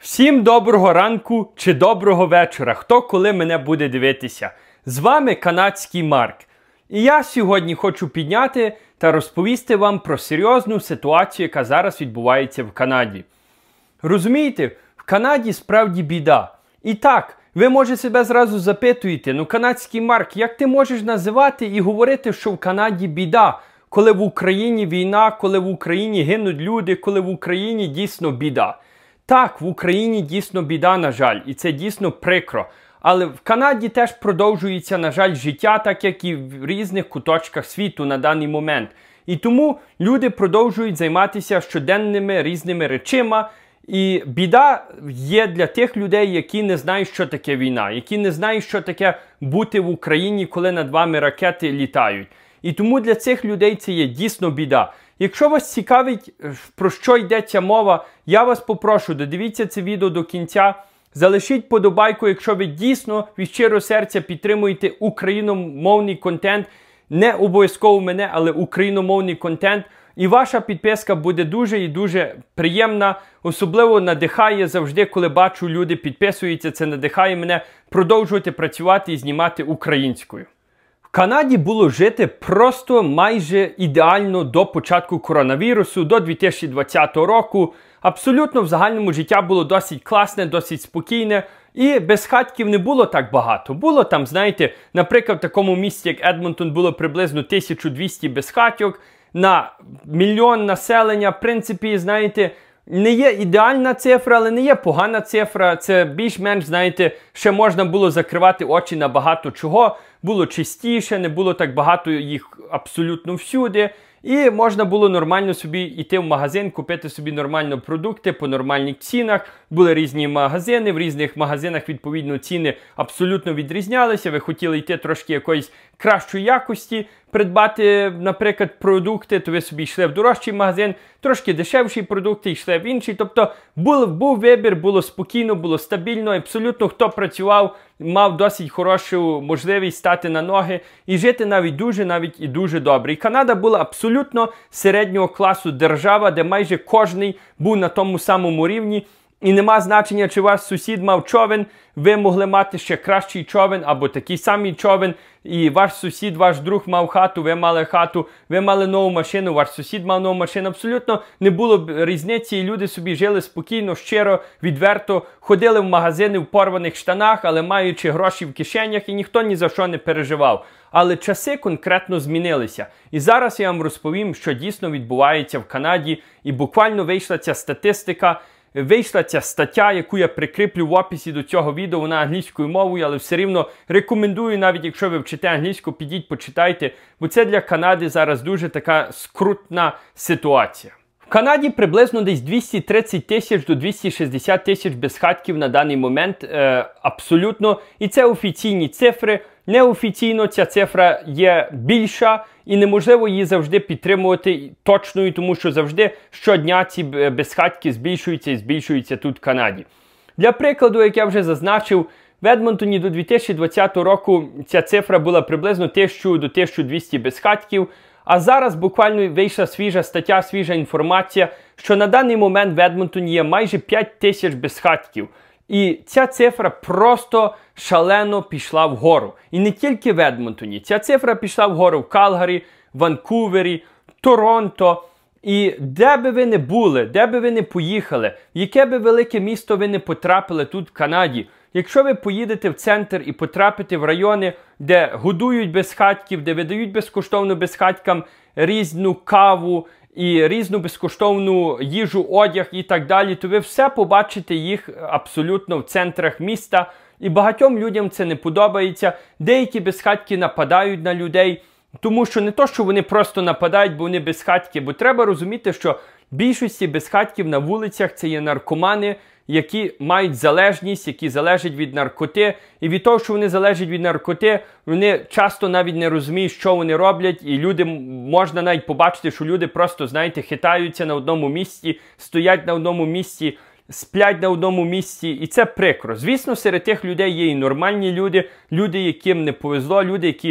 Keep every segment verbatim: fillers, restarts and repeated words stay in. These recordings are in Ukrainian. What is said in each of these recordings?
Всім доброго ранку чи доброго вечора, хто коли мене буде дивитися. З вами канадський Марк. І я сьогодні хочу підняти та розповісти вам про серйозну ситуацію, яка зараз відбувається в Канаді. Розумієте, в Канаді справді біда. І так, ви може себе зразу запитуєте, ну канадський Марк, як ти можеш називати і говорити, що в Канаді біда, коли в Україні війна, коли в Україні гинуть люди, коли в Україні дійсно біда. Так, в Україні дійсно біда, на жаль, і це дійсно прикро. Але в Канаді теж продовжується, на жаль, життя, так як і в різних куточках світу на даний момент. І тому люди продовжують займатися щоденними різними речима. І біда є для тих людей, які не знають, що таке війна, які не знають, що таке бути в Україні, коли над вами ракети літають. І тому для цих людей це є дійсно біда. Якщо вас цікавить, про що йдеться мова, я вас попрошу, додивіться це відео до кінця, залишіть подобайку, якщо ви дійсно від щирого серця підтримуєте україномовний контент, не обов'язково мене, але україномовний контент, і ваша підписка буде дуже і дуже приємна, особливо надихає завжди, коли бачу, люди підписуються, це надихає мене продовжувати працювати і знімати українською. В Канаді було жити просто майже ідеально до початку коронавірусу, до дві тисячі двадцятого року. Абсолютно в загальному життя було досить класне, досить спокійне. І безхатьків не було так багато. Було там, знаєте, наприклад, в такому місті, як Едмонтон, було приблизно тисяча двісті безхатьок на мільйон населення. В принципі, знаєте, не є ідеальна цифра, але не є погана цифра. Це більш-менш, знаєте, ще можна було закривати очі на багато чого. Було чистіше, не було так багато їх абсолютно всюди. І можна було нормально собі йти в магазин, купити собі нормально продукти по нормальних цінах. Були різні магазини, в різних магазинах, відповідно, ціни абсолютно відрізнялися. Ви хотіли йти трошки якоїсь кращої якості, придбати, наприклад, продукти, то ви собі йшли в дорожчий магазин, трошки дешевші продукти, йшли в інший. Тобто був, був вибір, було спокійно, було стабільно. Абсолютно хто працював, мав досить хорошу можливість стати на ноги і жити навіть дуже, навіть і дуже добре. І Канада була абсолютно середнього класу держава, де майже кожний був на тому самому рівні. І нема значення, чи ваш сусід мав човен, ви могли мати ще кращий човен або такий самий човен, і ваш сусід, ваш друг мав хату, ви мали хату, ви мали нову машину, ваш сусід мав нову машину. Абсолютно не було різниці, і люди собі жили спокійно, щиро, відверто, ходили в магазини в порваних штанах, але маючи гроші в кишенях, і ніхто ні за що не переживав. Але часи конкретно змінилися. І зараз я вам розповім, що дійсно відбувається в Канаді, і буквально вийшла ця статистика. Вийшла ця стаття, яку я прикріплю в описі до цього відео, вона англійською мовою, але все рівно рекомендую, навіть якщо ви вчите англійську, підіть, почитайте, бо це для Канади зараз дуже така скрутна ситуація. В Канаді приблизно десь двісті тридцять тисяч до двісті шістдесят тисяч безхатків на даний момент, е, абсолютно, і це офіційні цифри. Неофіційно ця цифра є більша і неможливо її завжди підтримувати точною, тому що завжди щодня ці безхатьки збільшуються і збільшуються тут в Канаді. Для прикладу, як я вже зазначив, в Едмонтоні до дві тисячі двадцятого року ця цифра була приблизно тисяча до тисячі двісті безхатків, а зараз буквально вийшла свіжа стаття, свіжа інформація, що на даний момент в Едмонтоні є майже п'ять тисяч безхатків. І ця цифра просто шалено пішла вгору. І не тільки в Едмонтоні. Ця цифра пішла вгору в Калгарі, Ванкувері, Торонто. І де би ви не були, де би ви не поїхали, в яке би велике місто ви не потрапили тут в Канаді, якщо ви поїдете в центр і потрапите в райони, де годують безхатьків, де видають безкоштовно безхатькам різну каву, і різну безкоштовну їжу, одяг і так далі, то ви все побачите їх абсолютно в центрах міста. І багатьом людям це не подобається. Деякі безхатьки нападають на людей, тому що не то, що вони просто нападають, бо вони безхатьки, бо треба розуміти, що більшості безхатьків на вулицях це є наркомани, які мають залежність, які залежать від наркоти. І від того, що вони залежать від наркоти, вони часто навіть не розуміють, що вони роблять. І люди, можна навіть побачити, що люди просто, знаєте, хитаються на одному місці, стоять на одному місці, сплять на одному місці. І це прикро. Звісно, серед тих людей є і нормальні люди, люди, яким не повезло, люди, які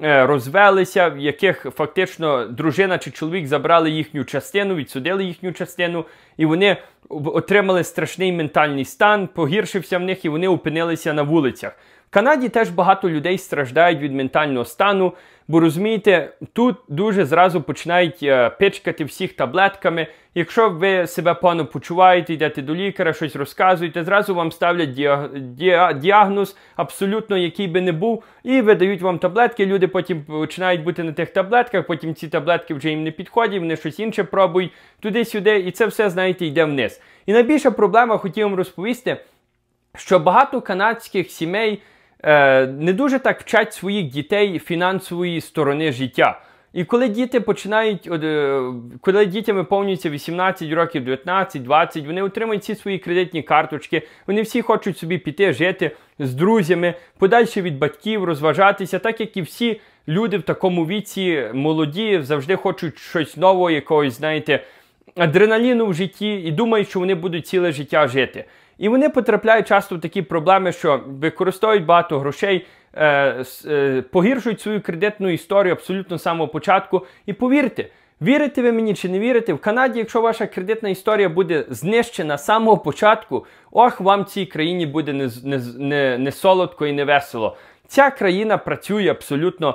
розвелися, в яких фактично дружина чи чоловік забрали їхню частину, відсудили їхню частину, і вони отримали страшний ментальний стан, погіршився в них, і вони опинилися на вулицях. В Канаді теж багато людей страждають від ментального стану, бо, розумієте, тут дуже зразу починають е, пичкати всіх таблетками. Якщо ви себе погано почуваєте, йдете до лікаря, щось розказуєте, зразу вам ставлять діаг... Діаг... діагноз, абсолютно який би не був, і видають вам таблетки, люди потім починають бути на тих таблетках, потім ці таблетки вже їм не підходять, вони щось інше пробують, туди-сюди, і це все, знаєте, йде вниз. І найбільша проблема, хотів вам розповісти, що багато канадських сімей не дуже так вчать своїх дітей фінансової сторони життя. І коли діти починають, коли дітям виповнюється вісімнадцять років, дев'ятнадцять, двадцять, вони отримують ці свої кредитні карточки, вони всі хочуть собі піти жити з друзями, подальше від батьків, розважатися, так як і всі люди в такому віці молоді, завжди хочуть щось нового, якогось, знаєте, адреналіну в житті і думають, що вони будуть ціле життя жити. І вони потрапляють часто в такі проблеми, що використовують багато грошей, е, е, погіршують свою кредитну історію абсолютно з самого початку. І повірте, вірите ви мені чи не вірите, в Канаді, якщо ваша кредитна історія буде знищена з самого початку, ох, вам в цій країні буде не, не, не, не солодко і не весело. Ця країна працює абсолютно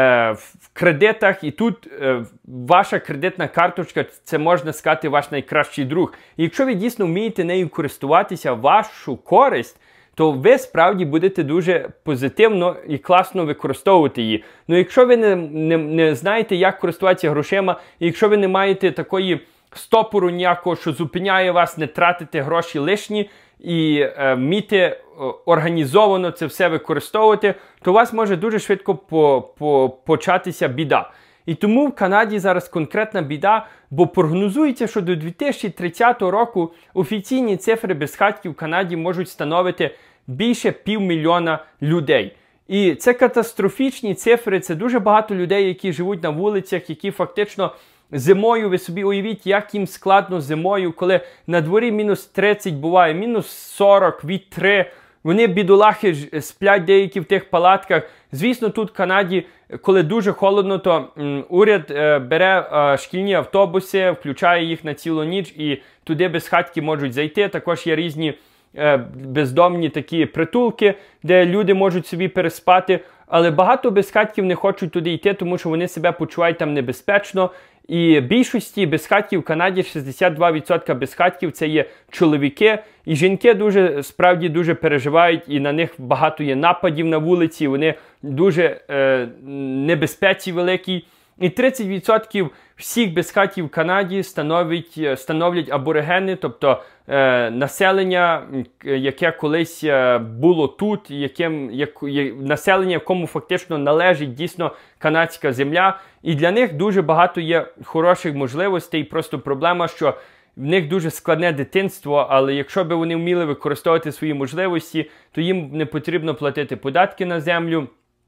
в кредитах, і тут е, ваша кредитна карточка, це, можна сказати, ваш найкращий друг. І якщо ви дійсно вмієте нею користуватися в вашу користь, то ви справді будете дуже позитивно і класно використовувати її. Ну якщо ви не, не, не знаєте, як користуватися грошима, і якщо ви не маєте такої стопору ніякого, що зупиняє вас не тратити гроші лишні, і е, вміти е, організовано це все використовувати, то у вас може дуже швидко по, по, початися біда. І тому в Канаді зараз конкретна біда, бо прогнозується, що до дві тисячі тридцятого року офіційні цифри безхатьків в Канаді можуть становити більше півмільйона людей. І це катастрофічні цифри, це дуже багато людей, які живуть на вулицях, які фактично зимою, ви собі уявіть, як їм складно зимою, коли на дворі мінус тридцять буває, мінус сорок, вітри. Вони, бідолахи, сплять деякі в тих палатках. Звісно, тут в Канаді, коли дуже холодно, то м, уряд е, бере е, шкільні автобуси, включає їх на цілу ніч, і туди безхатьки можуть зайти. Також є різні е, бездомні такі притулки, де люди можуть собі переспати. Але багато безхатків не хочуть туди йти, тому що вони себе почувають там небезпечно. І більшості безхатків в Канаді, шістдесят два відсотки безхатків, це є чоловіки. І жінки дуже, справді дуже переживають, і на них багато є нападів на вулиці, вони дуже е, небезпеці великій. І тридцять відсотків всіх безхатів в Канаді становлять, становлять аборигени, тобто е, населення, яке колись було тут, яким, як, як, населення, якому фактично належить дійсно канадська земля. І для них дуже багато є хороших можливостей, просто проблема, що в них дуже складне дитинство, але якщо б вони вміли використовувати свої можливості, то їм не потрібно платити податки на землю,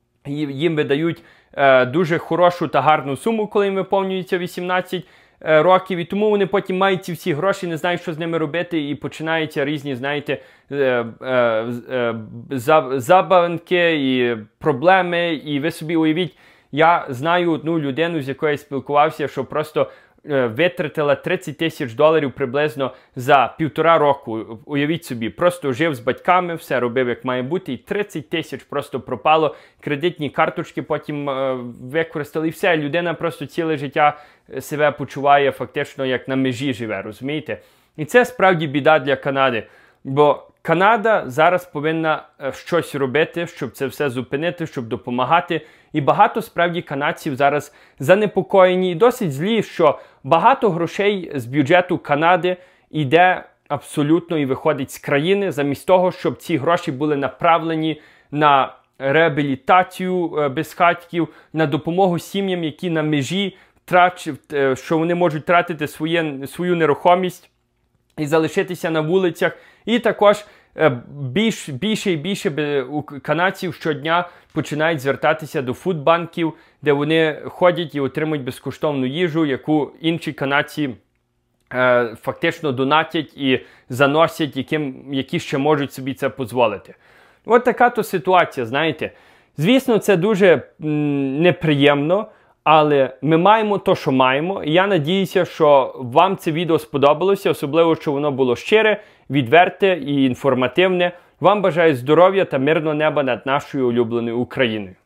їм видають е, дуже хорошу та гарну суму, коли їм виповнюється вісімнадцять е, років, і тому вони потім мають ці всі гроші, не знають, що з ними робити, і починаються різні, знаєте, е, е, е, забавки і проблеми, і ви собі уявіть, я знаю одну людину, з якою я спілкувався, що просто витратила тридцять тисяч доларів приблизно за півтора року. Уявіть собі, просто жив з батьками, все робив як має бути, і тридцять тисяч просто пропало. Кредитні карточки потім е, використали, і все. Людина просто ціле життя себе почуває фактично як на межі живе, розумієте? І це справді біда для Канади, бо Канада зараз повинна щось робити, щоб це все зупинити, щоб допомагати. І багато справді канадців зараз занепокоєні і досить злі, що багато грошей з бюджету Канади йде абсолютно і виходить з країни, замість того, щоб ці гроші були направлені на реабілітацію безхатьків, на допомогу сім'ям, які на межі, що вони можуть тратити своє, свою нерухомість і залишитися на вулицях. І також більш, більше і більше канадців щодня починають звертатися до фудбанків, де вони ходять і отримують безкоштовну їжу, яку інші канадці е, фактично донатять і заносять, яким, які ще можуть собі це дозволити. От така то ситуація, знаєте. Звісно, це дуже м, неприємно, але ми маємо то, що маємо. І я надіюся, що вам це відео сподобалося, особливо, що воно було щире, відверте і інформативне. Вам бажаю здоров'я та мирного неба над нашою улюбленою Україною.